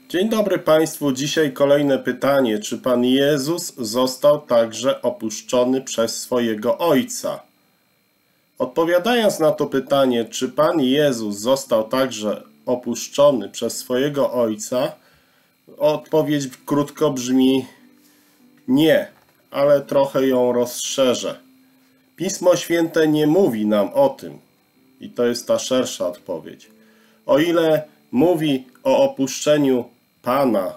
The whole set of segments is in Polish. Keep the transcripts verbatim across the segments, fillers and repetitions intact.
Dzień dobry Państwu. Dzisiaj kolejne pytanie. Czy Pan Jezus został także opuszczony przez swojego Ojca? Odpowiadając na to pytanie, czy Pan Jezus został także opuszczony przez swojego Ojca, odpowiedź krótko brzmi nie, ale trochę ją rozszerzę. Pismo Święte nie mówi nam o tym i to jest ta szersza odpowiedź. O ile mówi o opuszczeniu Pana,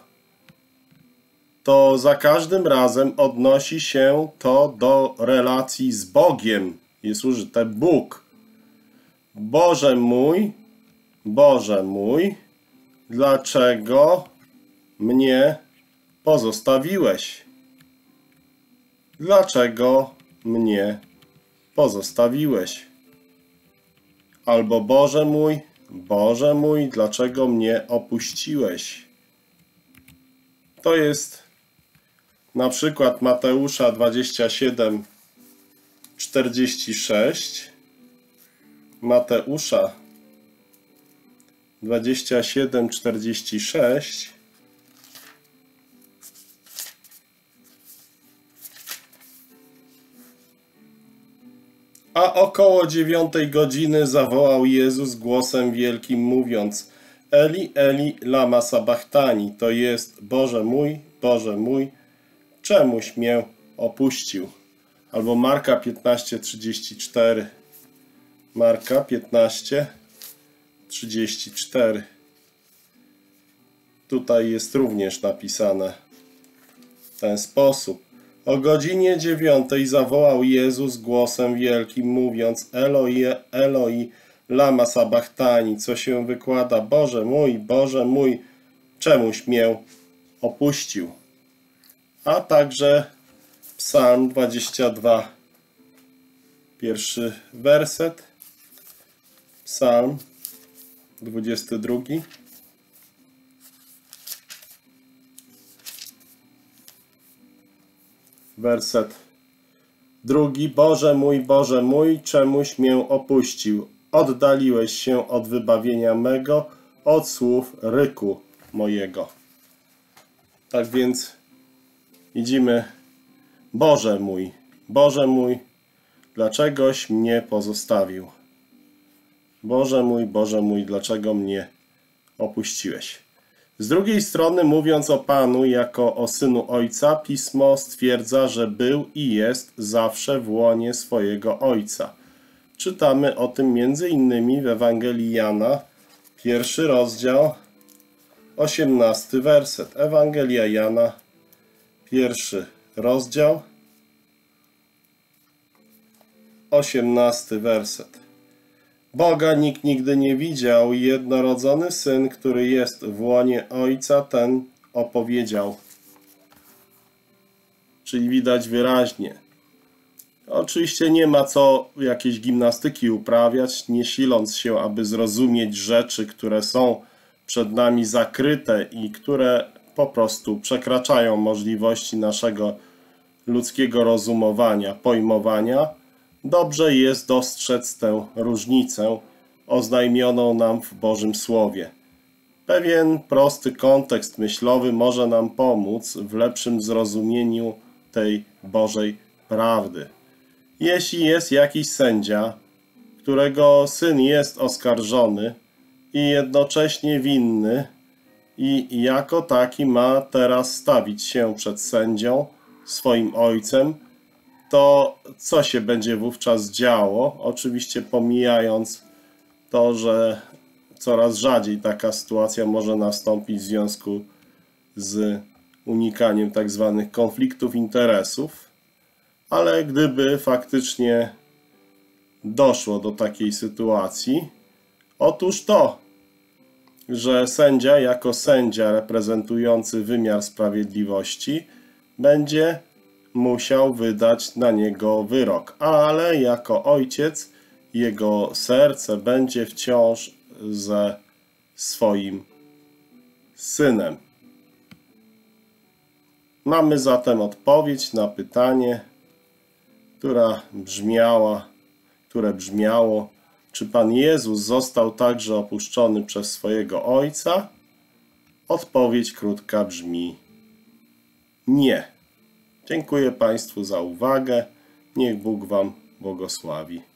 to za każdym razem odnosi się to do relacji z Bogiem. Jest użyte Bóg. Boże mój, Boże mój, dlaczego mnie pozostawiłeś? Dlaczego mnie pozostawiłeś? Albo Boże mój, Boże mój, dlaczego mnie opuściłeś? To jest na przykład Mateusza dwadzieścia siedem, czterdzieści sześć. Mateusza dwadzieścia siedem, czterdzieści sześć. A około dziewiątej godziny zawołał Jezus głosem wielkim, mówiąc: Eli, Eli, lama sabachthani, to jest: Boże mój, Boże mój, czemuś mnie opuścił? Albo Marka piętnaście, trzydzieści cztery. Marka piętnaście, trzydzieści cztery. Tutaj jest również napisane w ten sposób. O godzinie dziewiątej zawołał Jezus głosem wielkim, mówiąc: Eloi, Eloi, lama sabachthani, co się wykłada: Boże mój, Boże mój, czemuś mnie opuścił? A także Psalm dwadzieścia dwa, pierwszy werset, Psalm dwudziesty drugi. Werset drugi. Boże mój, Boże mój, czemuś mnie opuścił? Oddaliłeś się od wybawienia mego, od słów ryku mojego. Tak więc widzimy: Boże mój, Boże mój, dlaczegoś mnie pozostawił? Boże mój, Boże mój, dlaczego mnie opuściłeś? Z drugiej strony, mówiąc o Panu jako o Synu Ojca, Pismo stwierdza, że był i jest zawsze w łonie swojego Ojca. Czytamy o tym między innymi w Ewangelii Jana, pierwszy rozdział, osiemnasty werset. Ewangelia Jana, pierwszy rozdział, osiemnasty werset. Boga nikt nigdy nie widział, jednorodzony Syn, który jest w łonie Ojca, ten opowiedział. Czyli widać wyraźnie. Oczywiście nie ma co jakiejś gimnastyki uprawiać, nie siląc się, aby zrozumieć rzeczy, które są przed nami zakryte i które po prostu przekraczają możliwości naszego ludzkiego rozumowania, pojmowania. Dobrze jest dostrzec tę różnicę oznajmioną nam w Bożym Słowie. Pewien prosty kontekst myślowy może nam pomóc w lepszym zrozumieniu tej Bożej prawdy. Jeśli jest jakiś sędzia, którego syn jest oskarżony i jednocześnie winny i jako taki ma teraz stawić się przed sędzią, swoim ojcem, to co się będzie wówczas działo? Oczywiście pomijając to, że coraz rzadziej taka sytuacja może nastąpić w związku z unikaniem tak zwanych konfliktów interesów, ale gdyby faktycznie doszło do takiej sytuacji, otóż to, że sędzia jako sędzia reprezentujący wymiar sprawiedliwości będzie musiał wydać na niego wyrok, ale jako ojciec jego serce będzie wciąż ze swoim synem. Mamy zatem odpowiedź na pytanie, która brzmiała, które brzmiało: czy Pan Jezus został także opuszczony przez swojego Ojca? Odpowiedź krótka brzmi nie. Dziękuję Państwu za uwagę. Niech Bóg Wam błogosławi.